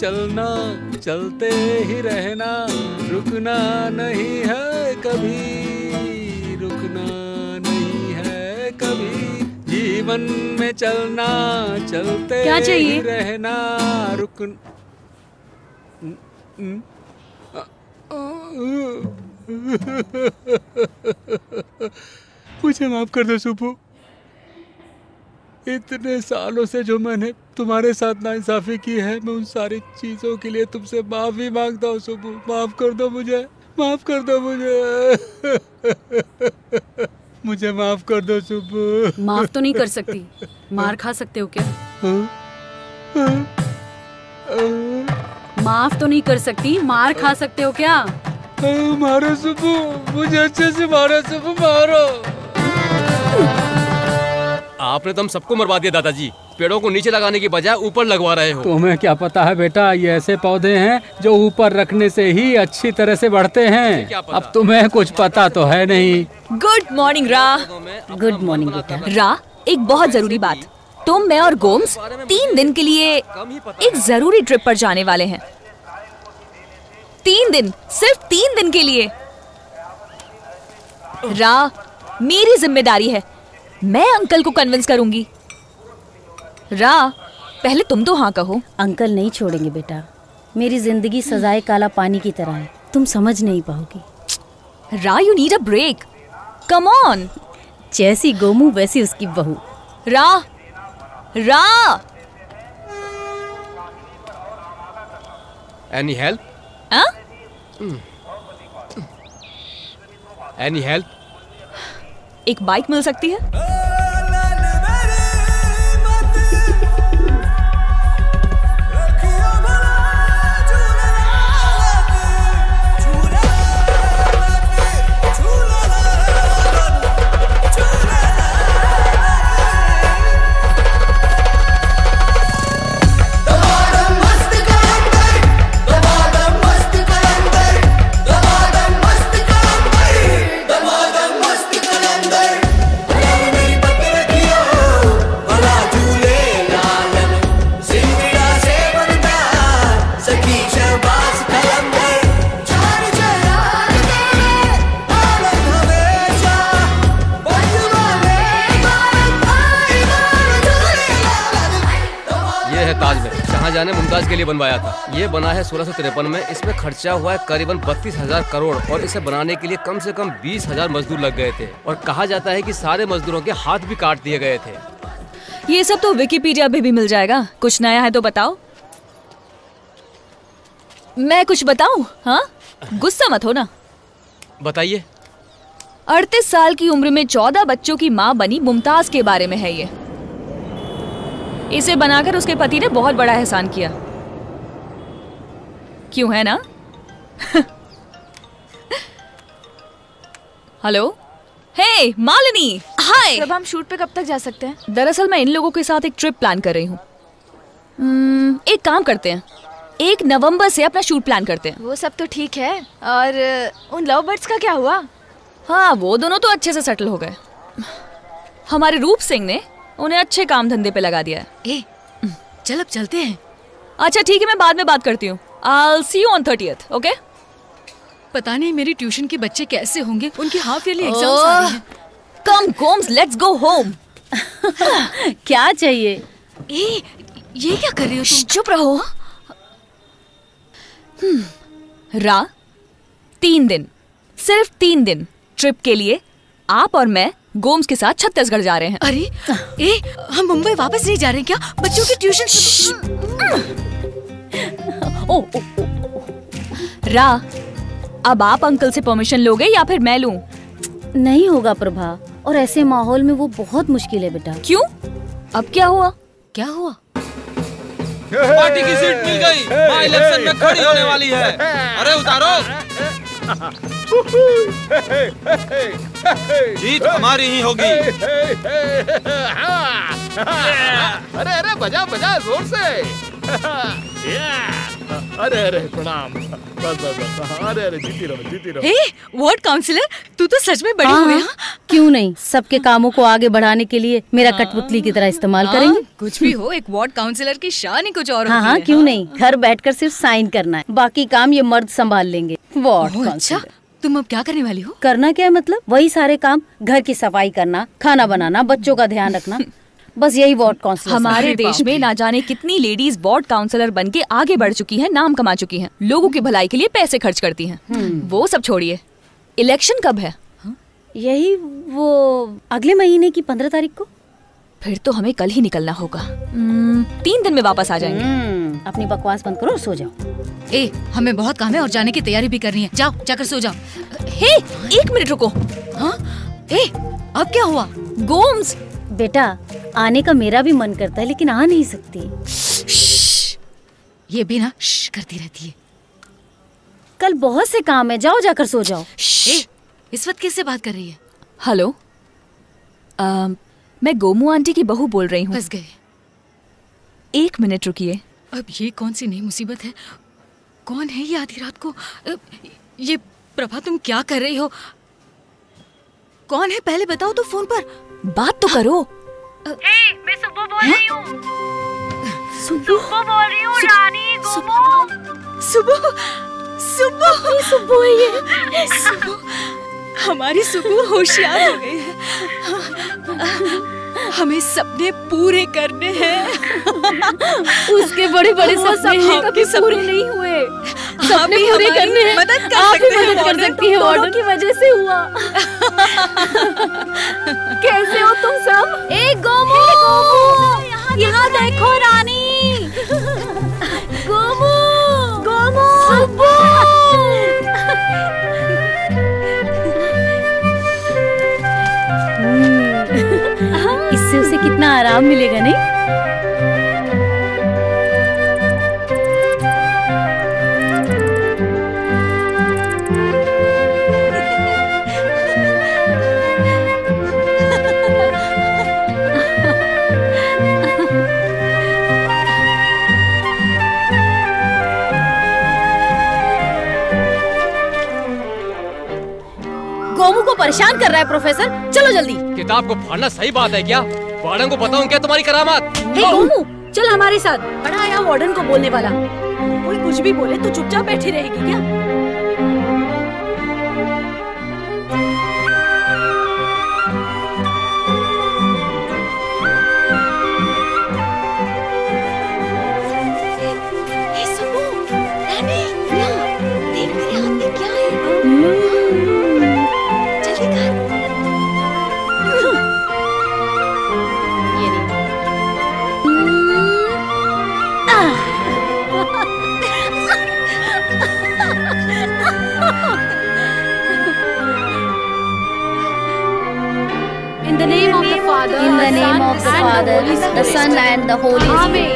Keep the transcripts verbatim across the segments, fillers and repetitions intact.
चलना, चलते ही रहना, रुकना नहीं है कभी, रुकना नहीं है कभी। जीवन में चलना, चलते क्या चाहिए? ही रहना, रुक मुझे माफ कर दो सुबह। इतने सालों से जो मैंने तुम्हारे साथ नाइंसाफी की है, मैं उन सारी चीजों के लिए तुमसे माफी मांगता हूँ सुबह। माफ कर दो मुझे, माफ कर दो मुझे। मुझे माफ कर दो सुबह। माफ तो नहीं कर सकती, मार खा सकते हो क्या? हाँ? हाँ? माफ तो नहीं कर सकती, मार खा सकते हो क्या? हाँ, मारो सुबह, मुझे अच्छे से मारो सुबह, मारो। आपने तो हम सबको मरवा दिया दादाजी। पेड़ों को नीचे लगाने की बजाय ऊपर लगवा रहे हो। तुम्हें क्या पता है बेटा, ये ऐसे पौधे हैं जो ऊपर रखने से ही अच्छी तरह से बढ़ते हैं। अब तुम्हें कुछ पता तो है नहीं। Good morning Ra. Good morning बेटा। रा, एक बहुत जरूरी बात। तुम, मैं और गोम्स तीन दिन के लिए एक जरूरी ट्रिप पर जाने वाले हैं। तीन दिन, सिर्फ तीन दिन के लिए। रा, मेरी जिम्मेदारी है, मैं अंकल को कन्विंस करूंगी। रा, पहले तुम तो हाँ कहो। अंकल नहीं छोड़ेंगे बेटा, मेरी जिंदगी सजाए काला पानी की तरह है, तुम समझ नहीं पाओगी। Ra, you need a break, come on. जैसी गोमू वैसी उसकी बहू। रा, रा। Any help? हाँ? Any help? एक बाइक मिल सकती है? ने मुमताज के लिए बनवाया था। ये बना है सोलह सौ तिरपन में। इसमें खर्चा हुआ है करीबन बत्तीस हजार करोड़ और इसे बनाने के लिए कम से कम बीस हजार मजदूर लग गए थे और कहा जाता है कि सारे मजदूरों के हाथ भी काट दिए गए थे। ये सब तो विकिपीडिया पे भी मिल जाएगा। कुछ नया है तो बताओ। मैं कुछ बताऊं? हाँ, गुस्सा मत हो ना। बताइए। अड़तीस साल की उम्र में चौदह बच्चों की माँ बनी मुमताज के बारे में है ये। इसे बनाकर उसके पति ने बहुत बड़ा एहसान किया। क्यों, है ना? Hello, hey Malini, hi. अब हम शूट पे कब तक जा सकते हैं? दरअसल मैं इन लोगों के साथ एक ट्रिप प्लान कर रही हूँ। एक काम करते हैं, एक नवंबर से अपना शूट प्लान करते हैं। वो सब तो ठीक है, और उन लव बर्ड्स का क्या हुआ? हाँ, वो दोनों तो अच्छे से सेटल हो गए। हमारे रूप सिंह ने उन्हें अच्छे काम धंधे पे लगा दिया है। ए, चल अब चलते हैं। अच्छा ठीक है, मैं बाद में बात करती हूँ। I'll see you on thirtieth, okay? पता नहीं मेरी ट्यूशन के बच्चे कैसे होंगे, उनकी हाफ ईयरली एग्जाम्स आ रही हैं। Come Gomes, let's go home. क्या चाहिए? ए, ये क्या कर रही हो तुम? चुप रहो। रा, तीन दिन, सिर्फ तीन दिन ट्रिप के लिए आप और मैं गोम्स के साथ छत्तीसगढ़ जा रहे हैं। अरे, ए, हम मुंबई वापस नहीं जा रहे हैं क्या? बच्चों की ट्यूशन। ओ, ओ, ओ, ओ। रा, अब आप अंकल से परमिशन लोगे या फिर मैं लूं? नहीं होगा प्रभा, और ऐसे माहौल में वो बहुत मुश्किल है बेटा। क्यों? अब क्या हुआ? क्या हुआ? पार्टी की सीट मिल गई, मां इलेक्शन में खड़ी होने वाली है। अरे उतारो। जीत हमारी ही होगी। अरे अरे बजा बजा जोर से। अरे अरे प्रणाम। बस बस बस, अरे अरे जीती रहो जीती रहो। हे वार्ड काउंसलर, तू तो सच में बड़ी हाँ, हुई। हाँ, क्यों नहीं, सबके कामों को आगे बढ़ाने के लिए मेरा कठपुतली की तरह इस्तेमाल हाँ, करेंगे। कुछ भी हो, एक वार्ड काउंसलर की शान ही कुछ और हाँ होती हाँ है। क्यों नहीं, घर बैठकर सिर्फ साइन करना है, बाकी काम ये मर्द संभाल लेंगे। वार्ड ओह, अच्छा, काउंसलर तुम अब क्या करने वाली हो? करना क्या है, मतलब वही सारे काम, घर की सफाई करना, खाना बनाना, बच्चों का ध्यान रखना, बस यही वार्ड काउंसलर। हमारे अरे देश बाप में रे। ना जाने कितनी लेडीज वार्ड काउंसलर बन के आगे बढ़ चुकी हैं, नाम कमा चुकी हैं, लोगों की भलाई के लिए पैसे खर्च करती हैं। वो सब छोड़िए, इलेक्शन कब है? यही वो अगले महीने की पंद्रह तारीख को। फिर तो हमें कल ही निकलना होगा। हम्म, तीन दिन में वापस आ जाएंगे। हम्म, अपनी बकवास बंद करो और सो जाओ। ए, हमें बहुत काम है और जाने की तैयारी भी करनी है। जाओ, जाकर सो जाओ। हे, एक मिनट रुको। हाँ? ए, अब क्या हुआ? गोम्स, बेटा आने का मेरा भी मन करता है लेकिन आ नहीं सकती। ये भी ना श्श करती रहती है। कल बहुत से काम है, जाओ जाकर सो जाओ। ए, इस वक्त किससे बात कर रही है? हेलो, अम, मैं गोमू आंटी की बहू बोल रही हूँ। फंस गए। एक मिनट रुकिए। अब ये कौन सी नई मुसीबत है? कौन है ये आधी रात को? अब, ये प्रभा, तुम क्या कर रही हो? कौन है पहले बताओ तो फोन पर। बात तो करो। ए, मैं सुब्बू बोल रही हूँ। सुबह सुब्बू बोल रही हूँ, रानी गोमू। सुबह सुबह सुबह है ये। सुबह हमारी सुबह होशियार हो गई है। हमें सपने पूरे करने हैं। उसके बड़े बड़े वो सपने सब हैं, आपके कभी सपने। पूरे नहीं हुए। आप सपने भी पूरे हमारी करने हैं, मदद कर आप भी सकते हैं, मदद कर ऑर्डर सकती है, ऑर्डर की वजह से हुआ। कैसे हो तुम सब? ए गोमू, यहाँ देखो रानी। गोमू, गोमू, सुब्बू। इससे उसे कितना आराम मिलेगा, नहीं? गोमू को परेशान कर रहा है प्रोफेसर, चलो जल्दी। किताब को फाड़ना सही बात है क्या? वार्डन को बताऊं क्या तुम्हारी करामात? हे गोमू, चल हमारे साथ। बड़ा आया वार्डन को बोलने वाला। कोई कुछ भी बोले तो चुपचाप बैठी रहेगी क्या? ए, सुबह, रानी, देख मेरे हाथ में क्या है? जल्दी कर। ये नहीं। In the name of the Father, In the name of the Father, the Son and the Holy Spirit.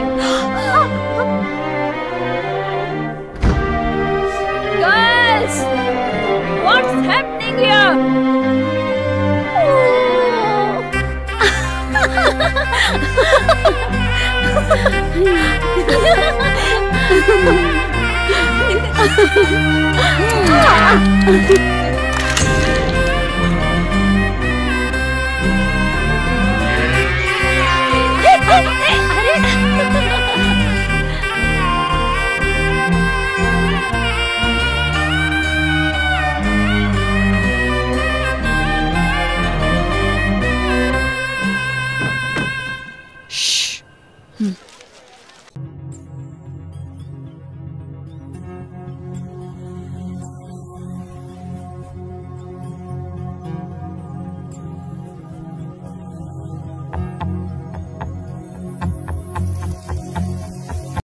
Girls, what's happening here?